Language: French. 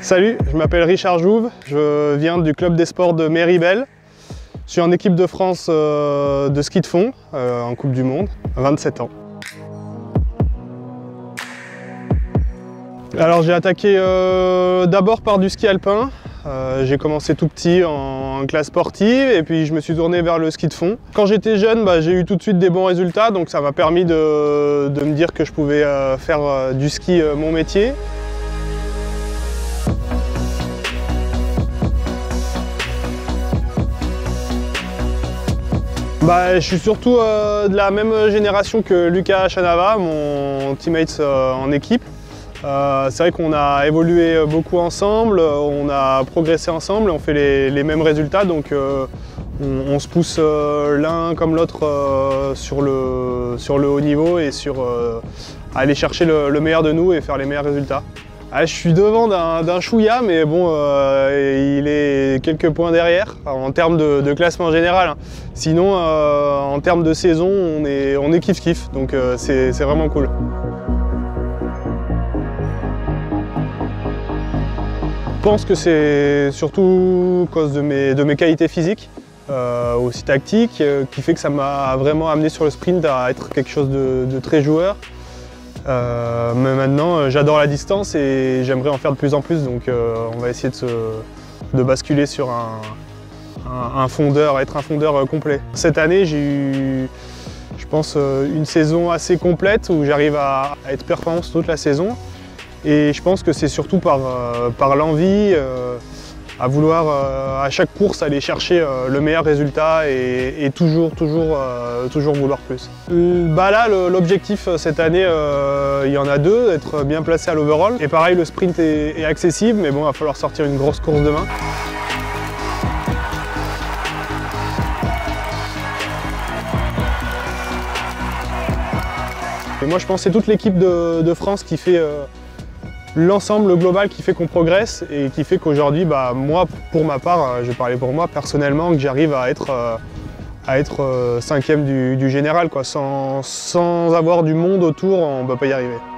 Salut, je m'appelle Richard Jouve, je viens du club des sports de Méribel. Je suis en équipe de France de ski de fond en Coupe du Monde, à 27 ans. Alors j'ai attaqué d'abord par du ski alpin. J'ai commencé tout petit en classe sportive et puis je me suis tourné vers le ski de fond. Quand j'étais jeune, j'ai eu tout de suite des bons résultats, donc ça m'a permis de me dire que je pouvais faire du ski mon métier. Je suis surtout de la même génération que Lucas Chanava, mon teammate en équipe. C'est vrai qu'on a évolué beaucoup ensemble, on a progressé ensemble, on fait les mêmes résultats, donc on se pousse l'un comme l'autre sur le haut niveau et aller chercher le meilleur de nous et faire les meilleurs résultats. Je suis devant d'un chouïa, mais bon, il est quelques points derrière en termes de classement général. Sinon, en termes de saison, on est kiff-kiff, donc c'est vraiment cool. Je pense que c'est surtout à cause de mes qualités physiques, aussi tactiques, qui fait que ça m'a vraiment amené sur le sprint à être quelque chose de très joueur. Mais maintenant, j'adore la distance et j'aimerais en faire de plus en plus, donc on va essayer de basculer sur un fondeur, être un fondeur complet. Cette année, j'ai eu, je pense, une saison assez complète où j'arrive à être performant toute la saison. Et je pense que c'est surtout par l'envie, à vouloir à chaque course aller chercher le meilleur résultat et toujours vouloir plus. Là, l'objectif cette année, il y en a deux, être bien placé à l'overall. Et pareil, le sprint est accessible, mais bon, il va falloir sortir une grosse course demain. Et moi, je pense que c'est toute l'équipe de France qui fait l'ensemble global qui fait qu'on progresse et qui fait qu'aujourd'hui, moi, pour ma part, je vais parler pour moi personnellement, que j'arrive à être 5e du général, quoi. Sans avoir du monde autour, on ne peut pas y arriver.